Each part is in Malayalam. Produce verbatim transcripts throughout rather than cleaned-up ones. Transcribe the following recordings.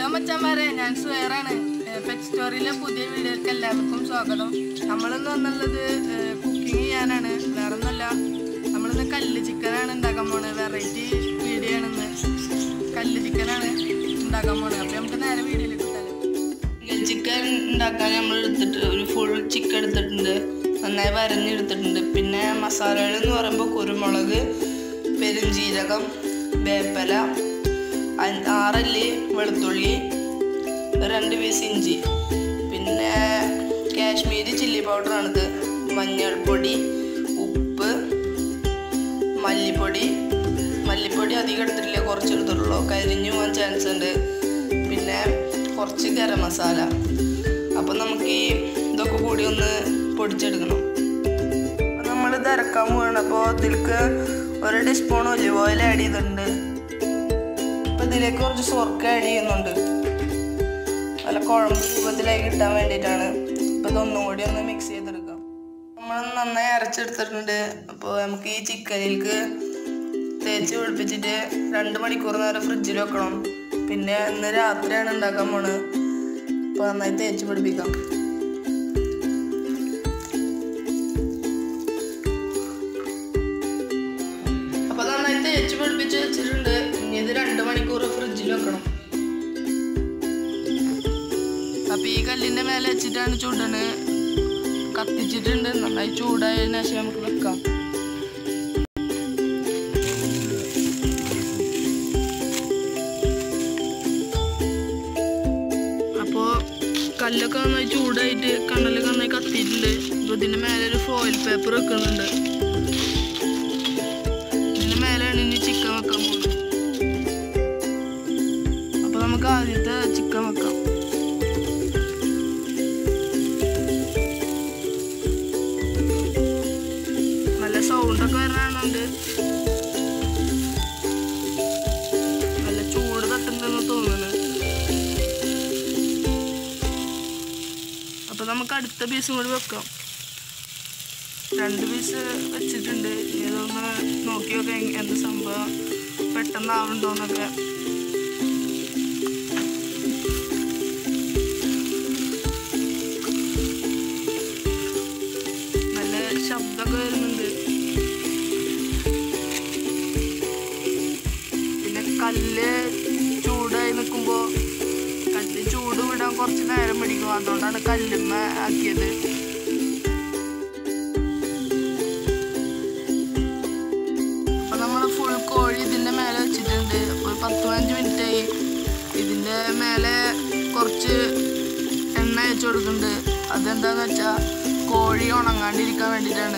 ഹലോ മച്ചാന്മാരെ, ഞാൻ സുഹേറാണ്. പെറ്റ് സ്റ്റോറിയിലെ പുതിയ വീഡിയോക്ക് എല്ലാവർക്കും സ്വാഗതം. നമ്മളിന്ന് വന്നുള്ളത് കുക്കിംഗ് ചെയ്യാനാണ്, വേറെ ഒന്നുമല്ല. നമ്മളിന്ന് കല്ല് ചിക്കനാണ് ഉണ്ടാക്കാൻ പോണത്. വെറൈറ്റി വീഡിയോ ആണിന്ന്. കല്ല് ചിക്കനാണ് ഉണ്ടാക്കാൻ പോണത്. അപ്പോൾ നമുക്ക് നേരെ വീഡിയോയിലേക്ക് കിട്ടാലോ. ചിക്കൻ ഉണ്ടാക്കാൻ നമ്മൾ എടുത്തിട്ട് ഒരു ഫുൾ ചിക്കൻ എടുത്തിട്ടുണ്ട്, നന്നായി വരഞ്ഞെടുത്തിട്ടുണ്ട്. പിന്നെ മസാലകൾ എന്ന് പറയുമ്പോൾ കുരുമുളക്, പെരുംജീരകം, വേപ്പില, ആറല്ലി വെളുത്തുള്ളി, രണ്ട് പീസ് ഇഞ്ചി, പിന്നെ കാശ്മീരി ചില്ലി പൗഡറാണിത്, മഞ്ഞൾപ്പൊടി, ഉപ്പ്, മല്ലിപ്പൊടി. മല്ലിപ്പൊടി അധികം എടുത്തിട്ടില്ല, കുറച്ച് എടുത്തിട്ടുള്ളൂ, കരിഞ്ഞു പോകാൻ ചാൻസ് ഉണ്ട്. പിന്നെ കുറച്ച് ഗരം മസാല. അപ്പം നമുക്ക് ഈ ഇതൊക്കെ കൂടി ഒന്ന് പൊടിച്ചെടുക്കണം. അപ്പം നമ്മളിത് ഇറക്കാൻ പോവാണ്. അപ്പോൾ ഇതിലേക്ക് ഒരു ടീസ്പൂൺ ഒലിവ് ഓയിൽ ആഡ് ചെയ്തിട്ടുണ്ട്. അപ്പം ഇതിലേക്ക് കുറച്ച് സുർക്ക ആഡ് ചെയ്യുന്നുണ്ട്, നല്ല കുഴമ്പ് രൂപത്തിലായി കിട്ടാൻ വേണ്ടിയിട്ടാണ്. അപ്പം ഇതൊന്നും കൂടി ഒന്ന് മിക്സ് ചെയ്തെടുക്കാം. നമ്മൾ നന്നായി അരച്ചെടുത്തിട്ടുണ്ട്. അപ്പോൾ നമുക്ക് ഈ ചിക്കനിലേക്ക് തേച്ച് പിടിപ്പിച്ചിട്ട് രണ്ട് മണിക്കൂർ നേരം ഫ്രിഡ്ജിൽ വെക്കണം. പിന്നെ ഇന്ന് രാത്രിയാണ് ഉണ്ടാക്കാൻ പോണത്. അപ്പോൾ നന്നായി തേച്ച് പിടിപ്പിക്കാം. അപ്പോൾ നന്നായി തേച്ച് പിടിപ്പിച്ച് വെച്ചിട്ടുണ്ട്. ഇനി ഇത് രണ്ട് മണിക്കൂർ ഫ്രിഡ്ജിൽ വെക്കണം. അപ്പം ഈ കല്ലിൻ്റെ മേലെ വെച്ചിട്ടാണ് ചൂടണ്. കത്തിച്ചിട്ടുണ്ട്, നന്നായി ചൂടായതിനു ശേഷം നമുക്ക് വെക്കാം. അപ്പോൾ കല്ലൊക്കെ നന്നായി ചൂടായിട്ട് കണ്ണലൊക്കെ നന്നായി കത്തിയിട്ടുണ്ട്. അപ്പോൾ ഇതിൻ്റെ മേലെ ഒരു ഫോയിൽ പേപ്പർ വെക്കുന്നുണ്ട്. ഇതിൻ്റെ മേലെയാണ് ഇനി ചിക്കൻ വെക്കാൻ പോകുന്നത്. അപ്പോൾ നമുക്ക് ആദ്യത്തെ ചിക്കൻ വെക്കാം. നല്ല സൗണ്ടൊക്കെ വരാനുണ്ട്, നല്ല ചൂട് തട്ടുണ്ടെന്ന് തോന്നുന്നു. അപ്പോൾ നമുക്ക് അടുത്ത പീസും കൂടി വെക്കാം. രണ്ട് പീസ് വെച്ചിട്ടുണ്ട്. ഇതൊന്ന് നോക്കി നോക്കാം എന്ത് സംഭവം പെട്ടെന്നാവുന്നുണ്ടോന്നൊക്കെ. നല്ല ശബ്ദമൊക്കെ വരുന്നുണ്ട്. പിന്നെ കല്ല് ചൂടായി നിൽക്കുമ്പോൾ കല്ല് ചൂട് വിടാൻ കുറച്ച് നേരം പിടിക്കും, അതുകൊണ്ടാണ് കല്ലുമ്മ ആക്കിയത്. അപ്പം നമ്മൾ ഫുൾ കോഴി ഇതിൻ്റെ മേലെ വെച്ചിട്ടുണ്ട്. ഒരു പത്ത് പതിനഞ്ച് മിനിറ്റായി. ഇതിൻ്റെ മേലെ കുറച്ച് എണ്ണ വെച്ച് കൊടുക്കുന്നുണ്ട്. അതെന്താന്ന് വെച്ചാൽ കോഴി ഉണങ്ങാണ്ടിരിക്കാൻ വേണ്ടിയിട്ടാണ്.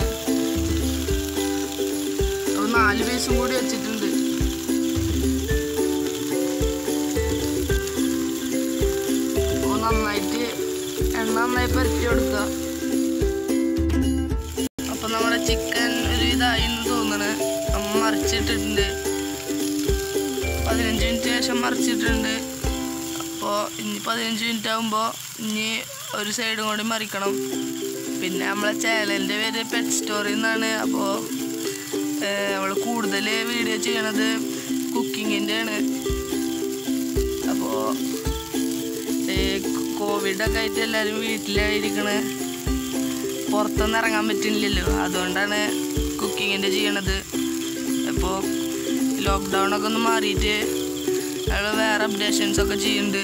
അപ്പോൾ നാല് പീസും കൂടി വെച്ചിട്ടുണ്ട്. അപ്പോൾ നന്നായിട്ട് എണ്ണ നന്നായി പരത്തി കൊടുക്കുക. അപ്പോൾ നമ്മുടെ ചിക്കൻ ഒരു ഇതായി എന്ന് തോന്നണ്. നമ്മൾ മറിച്ചിട്ടിട്ടുണ്ട്, പതിനഞ്ച് മിനിറ്റ് ശേഷം മറിച്ചിട്ടുണ്ട്. അപ്പോൾ ഇനി പതിനഞ്ച് മിനിറ്റ് ആകുമ്പോൾ ഇനി ഒരു സൈഡും കൂടി മറിക്കണം. പിന്നെ നമ്മളെ ചാനലിൻ്റെ പേര് പെറ്റ് സ്റ്റോറി എന്നാണ്. അപ്പോൾ നമ്മൾ കൂടുതൽ വീഡിയോ ചെയ്യണത് കുക്കിങ്ങിൻ്റെ ആണ്. അപ്പോൾ കോവിഡൊക്കെ ആയിട്ട് എല്ലാവരും വീട്ടിലായിരിക്കണേ, പുറത്തൊന്നും ഇറങ്ങാൻ പറ്റുന്നില്ലല്ലോ. അതുകൊണ്ടാണ് കുക്കിങ്ങിൻ്റെ ചെയ്യണത്. അപ്പോൾ ലോക്ക്ഡൗണൊക്കെ ഒന്ന് മാറിയിട്ട് ഞങ്ങൾ വേറെ അപ്ഡേഷൻസൊക്കെ ചെയ്യുന്നുണ്ട്.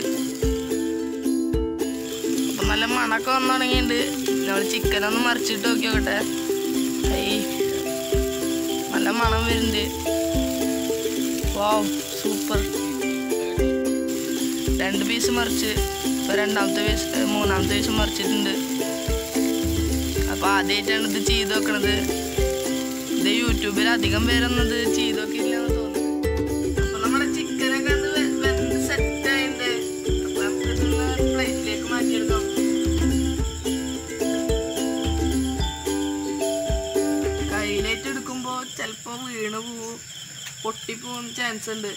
അപ്പം നല്ല മണമൊക്കെ വന്നു തുടങ്ങിയിട്ടുണ്ട്. നമ്മൾ ചിക്കനൊന്ന് മറിച്ചിട്ട് നോക്കി നോക്കട്ടെ. ഈ നല്ല മണം വരുന്നുണ്ട്. വാവ്, സൂപ്പർ. രണ്ട് പീസ് മറിച്ച് ഇപ്പോൾ രണ്ടാമത്തെ പീസ് മൂന്നാമത്തെ പീസ് മറിച്ചിട്ടുണ്ട്. അപ്പോൾ ആദ്യമായിട്ടാണ് ഇത് ചെയ്ത് വെക്കണത്. ഇത് യൂട്യൂബിൽ അധികം പേരൊന്നും ഇത് ചെയ്ത് നോക്കിയില്ല എന്ന് തോന്നുന്നു. അപ്പോൾ നമ്മുടെ ചിക്കനൊക്കെ അത് വെന്ത് സെറ്റായിട്ടുണ്ട്. അപ്പോൾ നമുക്കിതൊന്ന് പ്ലേറ്റിലേക്ക് മാറ്റിയെടുക്കാം. കയ്യിലായിട്ട് എടുക്കുമ്പോൾ ചിലപ്പോൾ വീണ് പോവും, പൊട്ടിപ്പോകാൻ ചാൻസ് ഉണ്ട്.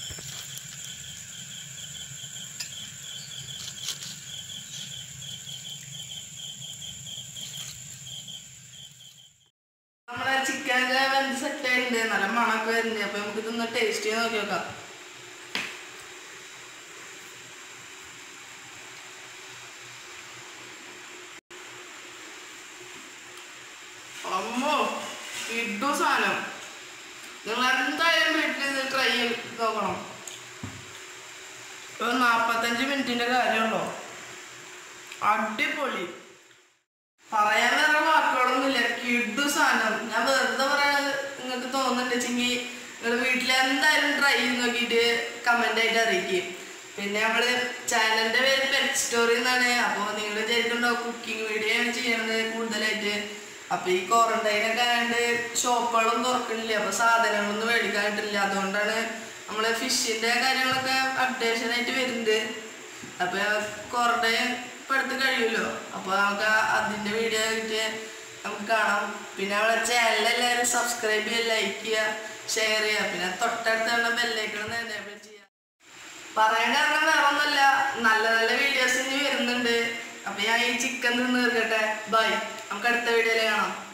നമ്മളെ ചിക്കനൊക്കെ വെന്ത് സെറ്റായിട്ടുണ്ട്, നല്ല മണമൊക്കെ വരുന്നുണ്ട്. അപ്പോൾ നമുക്കിതൊന്ന് ടേസ്റ്റ് ചെയ്ത് നോക്കി നോക്കാം. കിഡു സാധനം. നിങ്ങൾ എന്തായാലും വീട്ടിൽ ഇത് ട്രൈ ചെയ്ത് നോക്കണം. ഒരു നാൽപ്പത്തഞ്ച് മിനിറ്റിൻ്റെ കാര്യമുണ്ടോ, അടിപൊളി. പറയാൻ വേറെ വാക്കുകളൊന്നുമില്ല, കിഡു സാധനം. ഞാൻ വെറുതെ പറയാൻ നിങ്ങൾക്ക് തോന്നുന്നുണ്ടെച്ചെങ്കിൽ നിങ്ങൾ വീട്ടിൽ എന്തായാലും ട്രൈ ചെയ്ത് നോക്കിയിട്ട് കമൻ്റ് ആയിട്ട് അറിയിക്കും. പിന്നെ നമ്മൾ ചാനലിൻ്റെ പേര് പെറ്റ് സ്റ്റോറി എന്നാണ്. അപ്പോൾ നിങ്ങൾ വിചാരിക്കുന്നുണ്ടോ കുക്കിംഗ് വീഡിയോ ആണ് ചെയ്യണത് കൂടുതലായിട്ട്. അപ്പോൾ ഈ ക്വാറന്റൈനൊക്കെ ആയതുകൊണ്ട് ഷോപ്പുകളൊന്നും തുറക്കണില്ല, അപ്പോൾ സാധനങ്ങളൊന്നും മേടിക്കാനായിട്ടില്ല. അതുകൊണ്ടാണ് നമ്മൾ ഫിഷിൻ്റെ കാര്യങ്ങളൊക്കെ അപ്ഡേഷൻ ആയിട്ട് വരുന്നുണ്ട്. അപ്പോൾ ക്വാറന്റൈൻ ഇപ്പം അടുത്ത് കഴിയുമല്ലോ, അപ്പോൾ നമുക്ക് അതിൻ്റെ വീഡിയോ ആയിട്ട് നമുക്ക് കാണാം. പിന്നെ നമ്മളെ ചാനലെല്ലാവരും സബ്സ്ക്രൈബ് ചെയ്യുക, ലൈക്ക് ചെയ്യുക, ഷെയർ ചെയ്യുക. പിന്നെ തൊട്ടടുത്ത് തന്നെ ബെല്ലൈക്കൺ എനേബിൾ ചെയ്യുക. പറയാൻ കാരണം വേറെ ഒന്നുമല്ല, നല്ല നല്ല വീഡിയോസ് ഇനി വരുന്നുണ്ട്. അപ്പോൾ ഞാൻ ഈ ചിക്കൻ തിന്ന് തീർക്കട്ടെ. ബൈ, നമുക്ക് അടുത്ത വീഡിയോയിൽ കാണാം.